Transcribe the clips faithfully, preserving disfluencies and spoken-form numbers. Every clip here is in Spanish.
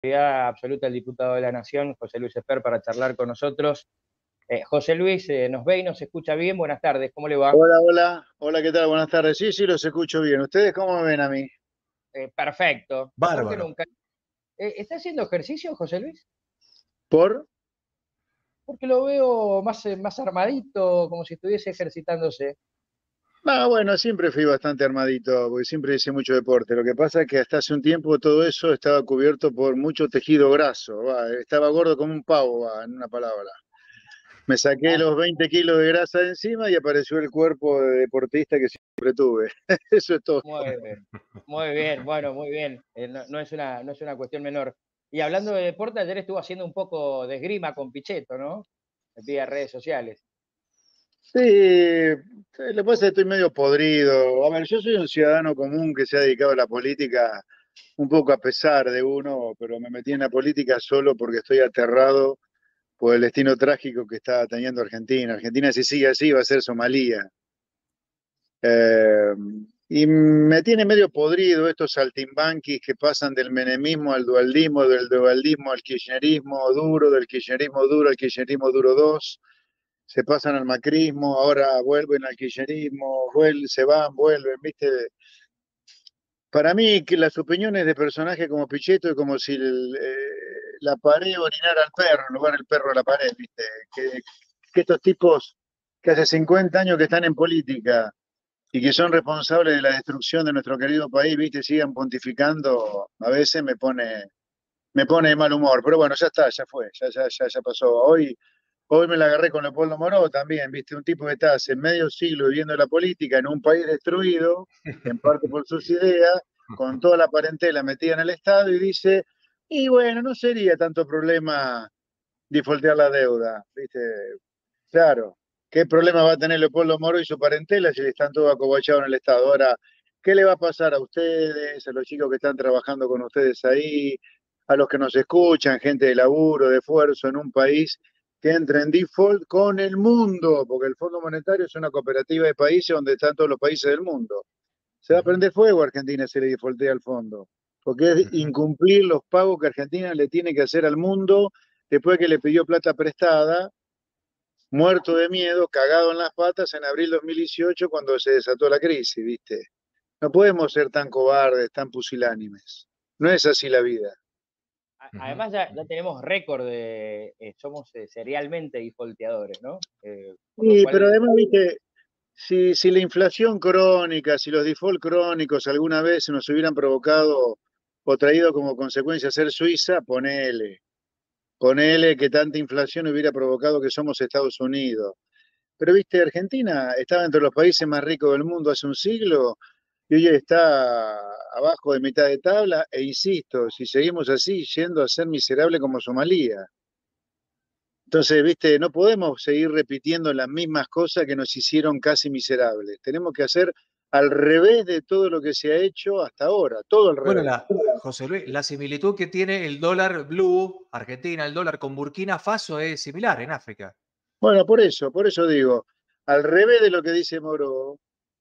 autoridad absoluta del diputado de la Nación, José Luis Esper, para charlar con nosotros. Eh, José Luis, eh, ¿nos ve y nos escucha bien? Buenas tardes, ¿cómo le va? Hola, hola, hola, ¿qué tal? Buenas tardes. Sí, sí, los escucho bien. ¿Ustedes cómo me ven a mí? Eh, perfecto, mejor que Bárbaro. nunca. Eh, ¿está haciendo ejercicio, José Luis? ¿Por? Porque lo veo más, eh, más armadito, como si estuviese ejercitándose. Ah, bueno, siempre fui bastante armadito, porque siempre hice mucho deporte. Lo que pasa es que hasta hace un tiempo todo eso estaba cubierto por mucho tejido graso. Va, estaba gordo como un pavo, va, en una palabra. Me saqué Ah, los veinte kilos de grasa de encima y apareció el cuerpo de deportista que siempre tuve. Eso es todo. muy bien, muy bien, bueno, muy bien. Eh, no, no es una, no es una cuestión menor. Y hablando de deporte, ayer estuvo haciendo un poco de esgrima con Pichetto, ¿no? Vía redes sociales. Sí, lo que pasa es que estoy medio podrido. A ver, yo soy un ciudadano común que se ha dedicado a la política un poco a pesar de uno, pero me metí en la política solo porque estoy aterrado por el destino trágico que está teniendo Argentina. Argentina, si sigue así, va a ser Somalia. Eh, y me tiene medio podrido estos saltimbanquis que pasan del menemismo al dualdismo, del dualdismo al kirchnerismo duro, del kirchnerismo duro al kirchnerismo duro dos. Se pasan al macrismo, ahora vuelven al kirchnerismo, vuelven, se van, vuelven, ¿viste? Para mí, que las opiniones de personajes como Pichetto es como si el, eh, la pared orinara al perro, en lugar del perro a la pared, ¿viste? Que, que estos tipos que hace cincuenta años que están en política y que son responsables de la destrucción de nuestro querido país, ¿viste? Sigan pontificando, a veces me pone, me pone de mal humor. Pero bueno, ya está, ya fue, ya, ya, ya, ya pasó. Hoy, hoy me la agarré con Leopoldo Moró también, ¿viste? Un tipo que está hace medio siglo viviendo la política en un país destruido, en parte por sus ideas, con toda la parentela metida en el Estado y dice, y bueno, no sería tanto problema defaultear la deuda, ¿viste? Claro, ¿qué problema va a tener Leopoldo Moro y su parentela si están todos acobachados en el Estado? Ahora, ¿qué le va a pasar a ustedes, a los chicos que están trabajando con ustedes ahí, a los que nos escuchan, gente de laburo, de esfuerzo en un país que entra en default con el mundo? Porque el Fondo Monetario es una cooperativa de países donde están todos los países del mundo. Se va a prender fuego a Argentina si le defaultea al fondo, porque es incumplir los pagos que Argentina le tiene que hacer al mundo después que le pidió plata prestada, muerto de miedo, cagado en las patas en abril de dos mil dieciocho cuando se desató la crisis, ¿viste? No podemos ser tan cobardes, tan pusilánimes. No es así la vida. A- Ujú. Además, ya, ya tenemos récord de, eh, somos eh, serialmente defaulteadores, ¿no? Eh, por lo Sí, pero cual, además, ¿viste? Si, si la inflación crónica, si los default crónicos alguna vez nos hubieran provocado o traído como consecuencia ser Suiza, ponele, ponele que tanta inflación hubiera provocado que somos Estados Unidos. Pero, viste, Argentina estaba entre los países más ricos del mundo hace un siglo y hoy está abajo de mitad de tabla, e insisto, si seguimos así, yendo a ser miserable como Somalia. Entonces, viste, no podemos seguir repitiendo las mismas cosas que nos hicieron casi miserables. Tenemos que hacer al revés de todo lo que se ha hecho hasta ahora, todo al Bueno, revés. la, José Luis, la similitud que tiene el dólar blue, Argentina, el dólar con Burkina Faso es similar en África. Bueno, por eso, por eso digo, al revés de lo que dice Moro,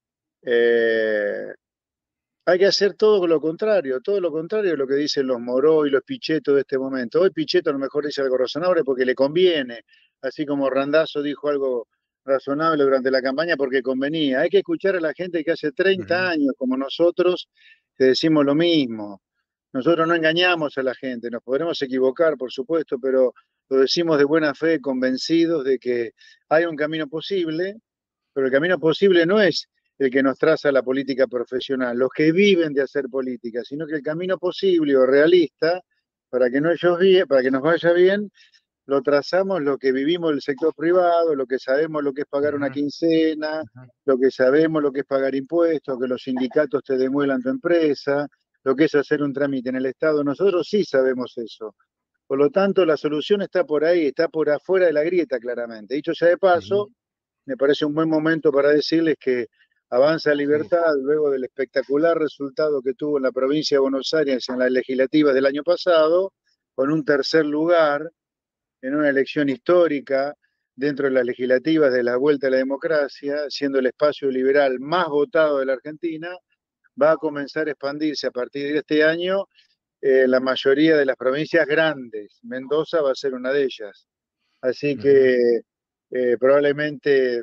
eh, hay que hacer todo lo contrario, todo lo contrario de lo que dicen los Moró y los Pichetto de este momento. Hoy Pichetto a lo mejor dice algo razonable porque le conviene, así como Randazzo dijo algo razonable durante la campaña porque convenía. Hay que escuchar a la gente que hace treinta Ujú. años, como nosotros, que decimos lo mismo. Nosotros no engañamos a la gente, nos podremos equivocar, por supuesto, pero lo decimos de buena fe, convencidos de que hay un camino posible, pero el camino posible no es el que nos traza la política profesional, los que viven de hacer política, sino que el camino posible o realista, para que, no ellos bien, para que nos vaya bien, lo trazamos lo que vivimos del sector privado, lo que sabemos lo que es pagar una Ujú. quincena, Ujú. lo que sabemos lo que es pagar impuestos, que los sindicatos te demuelan tu empresa, lo que es hacer un trámite en el Estado. Nosotros sí sabemos eso. Por lo tanto, la solución está por ahí, está por afuera de la grieta, claramente. Dicho sea de paso, Ujú. me parece un buen momento para decirles que Avanza Sí. Libertad, luego del espectacular resultado que tuvo en la provincia de Buenos Aires en las legislativas del año pasado, con un tercer lugar en una elección histórica dentro de las legislativas de la vuelta a la democracia, siendo el espacio liberal más votado de la Argentina, va a comenzar a expandirse a partir de este año eh, la mayoría de las provincias grandes. Mendoza va a ser una de ellas. Así Ujú. que eh, probablemente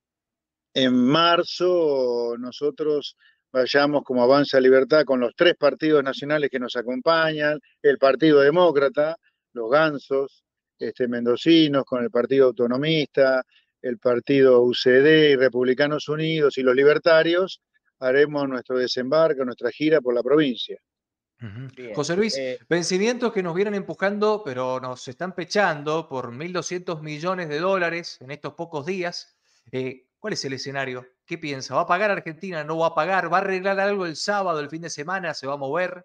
en marzo nosotros vayamos como Avanza Libertad con los tres partidos nacionales que nos acompañan, el Partido Demócrata, los gansos este, mendocinos, con el Partido Autonomista, el Partido U C D y Republicanos Unidos y los libertarios, haremos nuestro desembarco, nuestra gira por la provincia. Ujú. Bien. José Luis, Eh, vencimientos que nos vienen empujando, pero nos están pechando por mil doscientos millones de dólares en estos pocos días. Eh, ¿cuál es el escenario? ¿Qué piensa? ¿Va a pagar Argentina? ¿No va a pagar? ¿Va a arreglar algo el sábado, el fin de semana? ¿Se va a mover?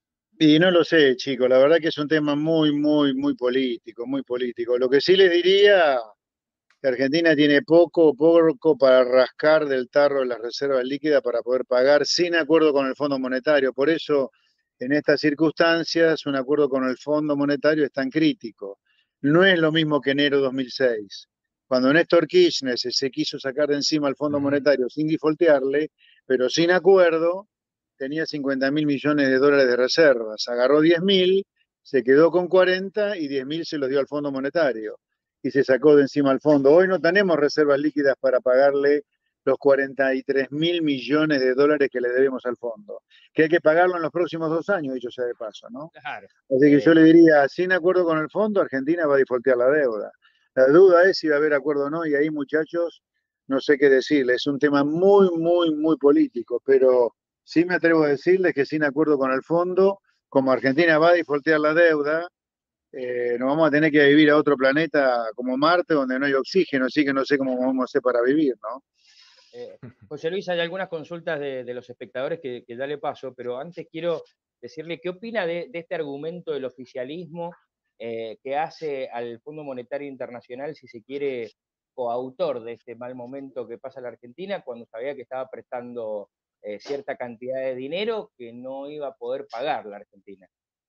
Y no lo sé, chicos, la verdad que es un tema muy, muy, muy político, muy político. Lo que sí les diría, que Argentina tiene poco, poco para rascar del tarro de las reservas líquidas para poder pagar sin acuerdo con el Fondo Monetario. Por eso, en estas circunstancias, un acuerdo con el Fondo Monetario es tan crítico. No es lo mismo que enero de dos mil seis, cuando Néstor Kirchner se, se quiso sacar de encima al Fondo Ujú. Monetario sin defaultearle, pero sin acuerdo, tenía cincuenta mil millones de dólares de reservas. Agarró diez mil, se quedó con cuarenta y diez mil se los dio al Fondo Monetario y se sacó de encima al fondo. Hoy no tenemos reservas líquidas para pagarle los cuarenta y tres mil millones de dólares que le debemos al fondo, que hay que pagarlo en los próximos dos años, dicho sea de paso, ¿no? claro. Así que yo Eh, le diría, sin acuerdo con el fondo, Argentina va a defaultear la deuda. La duda es si va a haber acuerdo o no, y ahí, muchachos, no sé qué decirles. Es un tema muy, muy, muy político, pero sí me atrevo a decirles que sin acuerdo con el fondo, como Argentina va a defaultear la deuda, eh, nos vamos a tener que vivir a otro planeta como Marte, donde no hay oxígeno, así que no sé cómo vamos a hacer para vivir, ¿no? Eh, José Luis, hay algunas consultas de, de los espectadores que, que ya le paso, pero antes quiero decirle qué opina de, de este argumento del oficialismo eh, que hace al Fondo Monetario Internacional, si se quiere, coautor de este mal momento que pasa la Argentina, cuando sabía que estaba prestando eh, cierta cantidad de dinero que no iba a poder pagar la Argentina.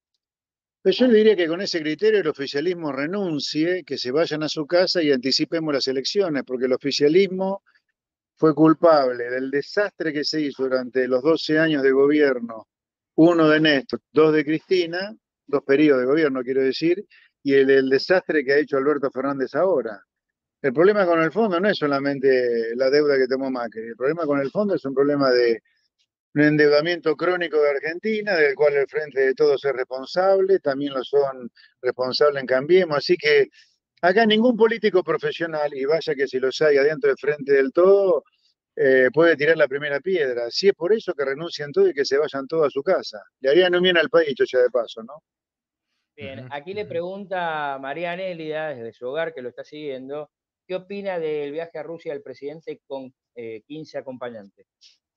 Pero yo le diría que con ese criterio el oficialismo renuncie, que se vayan a su casa y anticipemos las elecciones, porque el oficialismo fue culpable del desastre que se hizo durante los doce años de gobierno, uno de Néstor, dos de Cristina, dos periodos de gobierno, quiero decir, y el, el desastre que ha hecho Alberto Fernández ahora. El problema con el fondo no es solamente la deuda que tomó Macri, el problema con el fondo es un problema de un endeudamiento crónico de Argentina, del cual el Frente de Todos es responsable, también lo son responsables en Cambiemos, así que acá ningún político profesional, y vaya que si los hay adentro del Frente del Todo, eh, puede tirar la primera piedra. Si es por eso que renuncian todos y que se vayan todos a su casa. Le harían un bien al país, ya de paso, ¿no? Bien, Ujú, aquí le ujú. pregunta María Anélida, desde su hogar, que lo está siguiendo, ¿qué opina del viaje a Rusia del presidente con eh, quince acompañantes?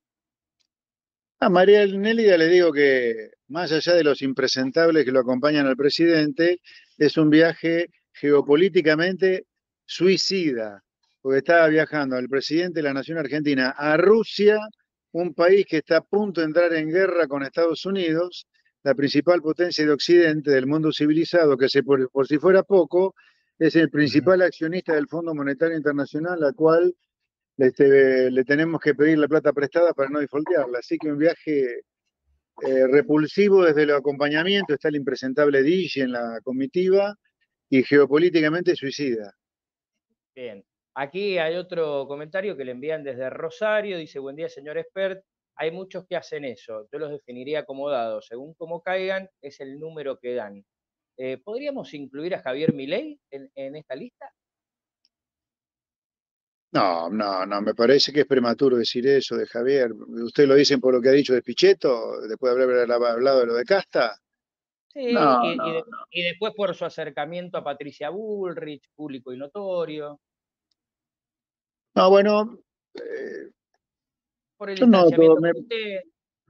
A María Nélida le digo que, más allá de los impresentables que lo acompañan al presidente, es un viaje geopolíticamente suicida, porque estaba viajando el presidente de la Nación Argentina a Rusia, un país que está a punto de entrar en guerra con Estados Unidos, la principal potencia de Occidente, del mundo civilizado, que se, por, por si fuera poco, es el Ujú. principal accionista del Fondo Monetario Internacional, la cual este, le tenemos que pedir la plata prestada para no defaultearla. Así que un viaje eh, repulsivo desde el acompañamiento, está el impresentable Digi en la comitiva, y geopolíticamente suicida. Bien, aquí hay otro comentario que le envían desde Rosario, dice, buen día señor expert, hay muchos que hacen eso, yo los definiría como dados, según cómo caigan, es el número que dan. Eh, ¿podríamos incluir a Javier Milei en, en esta lista? No, no, no, me parece que es prematuro decir eso de Javier. ¿Usted lo dicen por lo que ha dicho de Pichetto, después de haber hablado de lo de Casta? Sí, No, y, y no, de- y después por su acercamiento a Patricia Bullrich, público y notorio, no, bueno, eh, por el yo no, todo, distanciamiento me, con usted.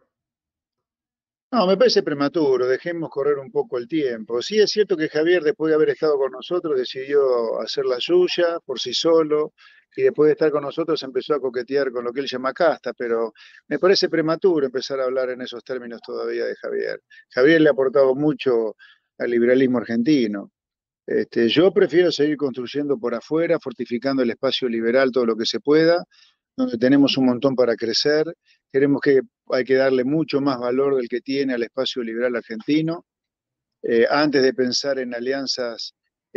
no, me parece prematuro, dejemos correr un poco el tiempo. Sí es cierto que Javier, después de haber estado con nosotros, decidió hacer la suya por sí solo, y después de estar con nosotros empezó a coquetear con lo que él llama casta, pero me parece prematuro empezar a hablar en esos términos todavía de Javier. Javier le ha aportado mucho al liberalismo argentino. Este, yo prefiero seguir construyendo por afuera, fortificando el espacio liberal todo lo que se pueda, donde tenemos un montón para crecer, Creemos que hay que darle mucho más valor del que tiene al espacio liberal argentino. Eh, antes de pensar en alianzas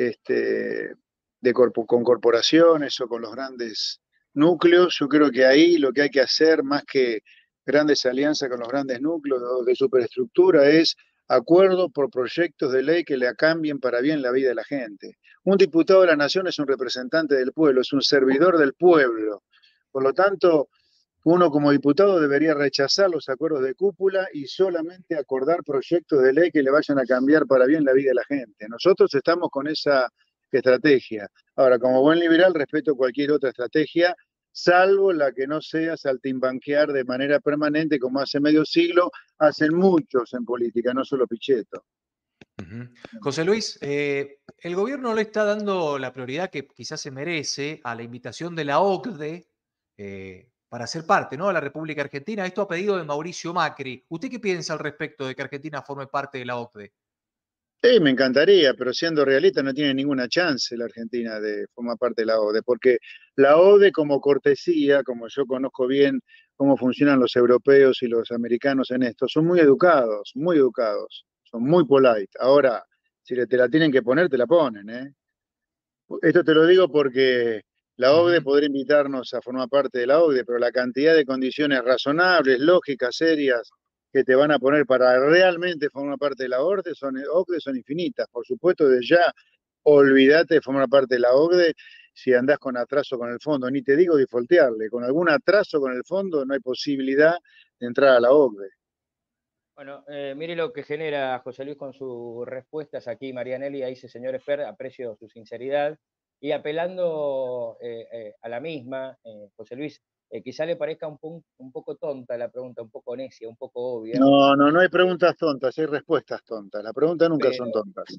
este, de corpo, con corporaciones o con los grandes núcleos, yo creo que ahí lo que hay que hacer, más que grandes alianzas con los grandes núcleos de superestructura, es acuerdos por proyectos de ley que le cambien para bien la vida de la gente. Un diputado de la Nación es un representante del pueblo, es un servidor del pueblo. Por lo tanto, uno como diputado debería rechazar los acuerdos de cúpula y solamente acordar proyectos de ley que le vayan a cambiar para bien la vida de la gente. Nosotros estamos con esa estrategia. Ahora, como buen liberal, respeto cualquier otra estrategia, salvo la que no sea saltimbanquear de manera permanente, como hace medio siglo, hacen muchos en política, no solo Pichetto. Uh-huh. José Luis, eh, el gobierno le está dando la prioridad que quizás se merece a la invitación de la O C D E eh, para ser parte, ¿no?, de la República Argentina. Esto a pedido de Mauricio Macri. ¿Usted qué piensa al respecto de que Argentina forme parte de la O C D E? Sí, me encantaría, pero siendo realista no tiene ninguna chance la Argentina de formar parte de la O D E, porque la O D E como cortesía, como yo conozco bien cómo funcionan los europeos y los americanos en esto, son muy educados, muy educados, son muy polite. Ahora, si te la tienen que poner, te la ponen, ¿eh? Esto te lo digo porque la O C D E Uh-huh. podría invitarnos a formar parte de la O C D E, pero la cantidad de condiciones razonables, lógicas, serias, que te van a poner para realmente formar parte de la O C D E son, O C D E son infinitas. Por supuesto, de ya, olvídate de formar parte de la O C D E si andás con atraso con el fondo. Ni te digo defaultearle. Con algún atraso con el fondo no hay posibilidad de entrar a la O C D E. Bueno, eh, mire lo que genera José Luis con sus respuestas aquí, Marianelli, ahí dice, señor Esper, aprecio su sinceridad. Y apelando eh, eh, a la misma, eh, José Luis, eh, quizá le parezca un, un, poco tonta la pregunta, un poco necia, un poco obvia. No, no, no hay preguntas tontas, hay respuestas tontas. Las preguntas nunca son Pero tontas.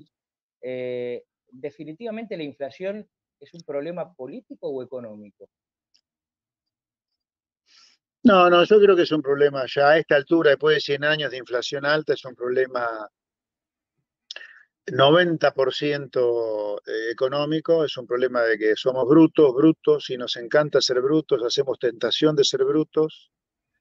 eh, definitivamente la inflación es un problema político o económico. No, no, yo creo que es un problema ya a esta altura, después de cien años de inflación alta, es un problema noventa por ciento económico, es un problema de que somos brutos, brutos, y nos encanta ser brutos, hacemos tentación de ser brutos,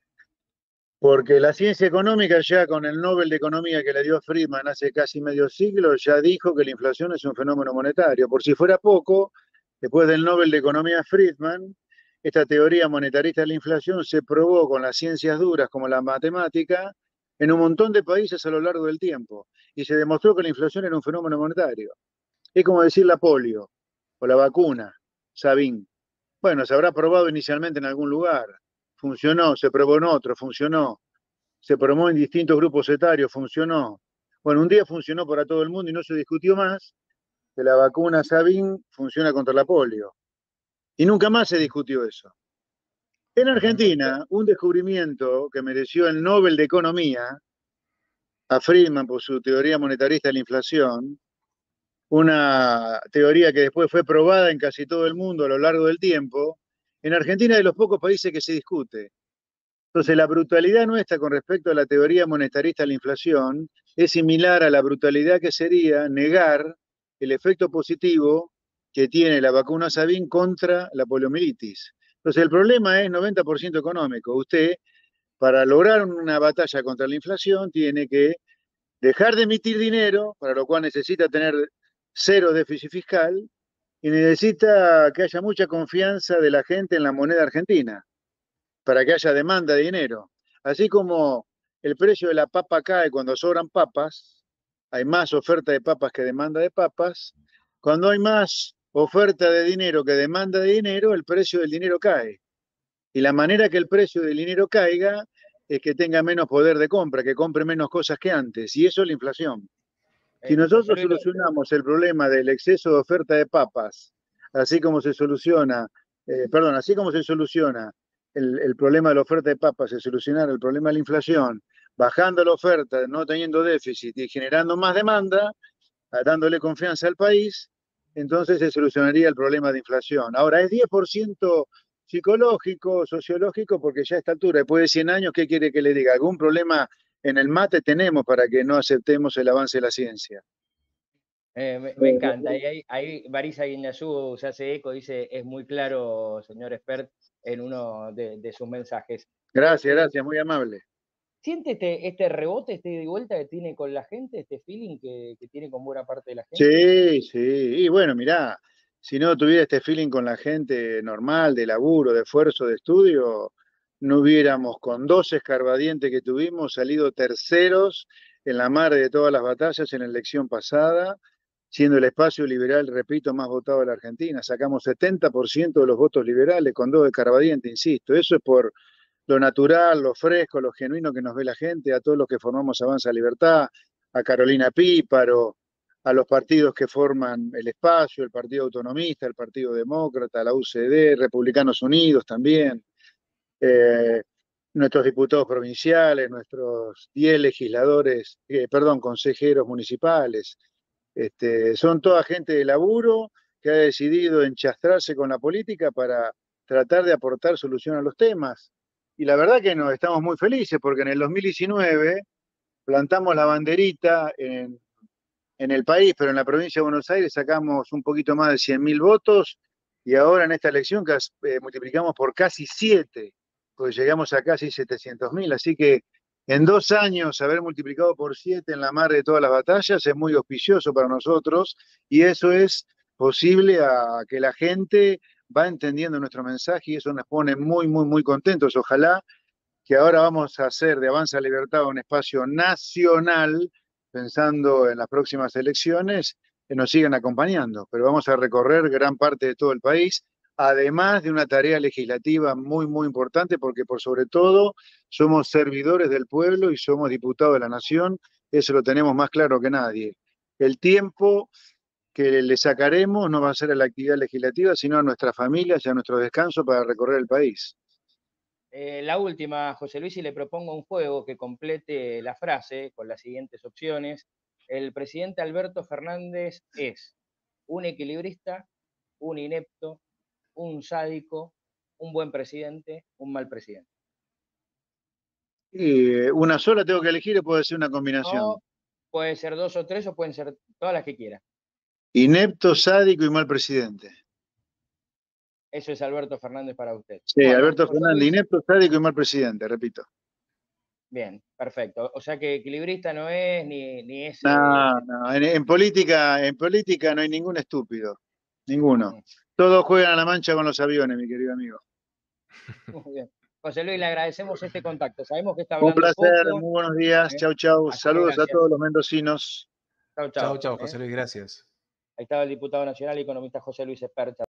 porque la ciencia económica ya con el Nobel de Economía que le dio Friedman hace casi medio siglo, ya dijo que la inflación es un fenómeno monetario. Por si fuera poco, después del Nobel de Economía Friedman, esta teoría monetarista de la inflación se probó con las ciencias duras como la matemática en un montón de países a lo largo del tiempo, y se demostró que la inflación era un fenómeno monetario. Es como decir la polio o la vacuna, Sabin. Bueno, se habrá probado inicialmente en algún lugar, funcionó, se probó en otro, funcionó, se probó en distintos grupos etarios, funcionó. Bueno, un día funcionó para todo el mundo y no se discutió más que la vacuna Sabin funciona contra la polio. Y nunca más se discutió eso. En Argentina, un descubrimiento que mereció el Nobel de Economía a Friedman por su teoría monetarista de la inflación, una teoría que después fue probada en casi todo el mundo a lo largo del tiempo, en Argentina es de los pocos países que se discute. Entonces, la brutalidad nuestra con respecto a la teoría monetarista de la inflación es similar a la brutalidad que sería negar el efecto positivo que tiene la vacuna Sabin contra la poliomielitis. Entonces, el problema es noventa por ciento económico. Usted, para lograr una batalla contra la inflación, tiene que dejar de emitir dinero, para lo cual necesita tener cero déficit fiscal, y necesita que haya mucha confianza de la gente en la moneda argentina, para que haya demanda de dinero. Así como el precio de la papa cae cuando sobran papas, hay más oferta de papas que demanda de papas, cuando hay más oferta de dinero que demanda de dinero, el precio del dinero cae. Y la manera que el precio del dinero caiga es que tenga menos poder de compra, que compre menos cosas que antes, y eso es la inflación. Si Eh, José nosotros Luis, solucionamos el problema del exceso de oferta de papas, así como se soluciona, eh, perdón, así como se soluciona el, el problema de la oferta de papas, se solucionara el problema de la inflación, bajando la oferta, no teniendo déficit y generando más demanda, dándole confianza al país, entonces se solucionaría el problema de inflación. Ahora, es diez por ciento psicológico, sociológico, porque ya a esta altura, después de cien años, ¿qué quiere que le diga? Algún problema en el mate tenemos para que no aceptemos el avance de la ciencia. eh, me, me, encanta. Y ahí, ahí Marisa Guiñazú se hace eco, dice, es muy claro, señor Expert, en uno de, de sus mensajes. Gracias, gracias, muy amable. ¿Siente este, este rebote, este ida y vuelta que tiene con la gente, este feeling que, que tiene con buena parte de la gente? Sí, sí. Y bueno, mirá, si no tuviera este feeling con la gente normal, de laburo, de esfuerzo, de estudio, no hubiéramos, con dos escarbadientes que tuvimos, salido terceros en la mar de todas las batallas en la elección pasada, siendo el espacio liberal, repito, más votado de la Argentina. Sacamos setenta por ciento de los votos liberales con dos escarbadientes, insisto. Eso es por lo natural, lo fresco, lo genuino que nos ve la gente, a todos los que formamos Avanza Libertad, a Carolina Píparo, a los partidos que forman el espacio, el Partido Autonomista, el Partido Demócrata, la U C D, Republicanos Unidos también, eh, nuestros diputados provinciales, nuestros diez legisladores, eh, perdón, consejeros municipales. Este, son toda gente de laburo que ha decidido enchastrarse con la política para tratar de aportar solución a los temas. Y la verdad que nos estamos muy felices porque en el dos mil diecinueve plantamos la banderita en, en el país, pero en la provincia de Buenos Aires sacamos un poquito más de cien mil votos y ahora en esta elección eh, multiplicamos por casi siete, porque llegamos a casi setecientos mil. Así que en dos años haber multiplicado por siete en la mar de todas las batallas es muy auspicioso para nosotros y eso es posible a que la gente va entendiendo nuestro mensaje y eso nos pone muy, muy, muy contentos. Ojalá que ahora vamos a hacer de Avanza Libertad un espacio nacional, pensando en las próximas elecciones, que nos sigan acompañando. Pero vamos a recorrer gran parte de todo el país, además de una tarea legislativa muy, muy importante, porque por sobre todo somos servidores del pueblo y somos diputados de la nación, eso lo tenemos más claro que nadie. El tiempo que le sacaremos no va a ser a la actividad legislativa, sino a nuestras familias y a nuestro descanso para recorrer el país. Eh, la última, José Luis, y le propongo un juego que complete la frase con las siguientes opciones. El presidente Alberto Fernández es un equilibrista, un inepto, un sádico, un buen presidente, un mal presidente. Y una sola tengo que elegir o puede ser una combinación. No, puede ser dos o tres o pueden ser todas las que quiera. Inepto, sádico y mal presidente. Eso es Alberto Fernández para usted. Sí, Bueno, Alberto José Fernández, Luis, inepto, sádico y mal presidente, repito. bien, perfecto. O sea que equilibrista no es ni, ni ese, No, ese. no, en, en política, en política no hay ningún estúpido, ninguno. Mm, Todos juegan a la mancha con los aviones, mi querido amigo. muy bien. José Luis, le agradecemos este contacto. Sabemos que está Un hablando placer, poco, muy buenos días, ¿eh? chau, chau. Así que Saludos a gracias. todos los mendocinos. Chau, Chao, chau. chao, ¿eh? José Luis, gracias. Ahí estaba el diputado nacional y economista José Luis Espercha.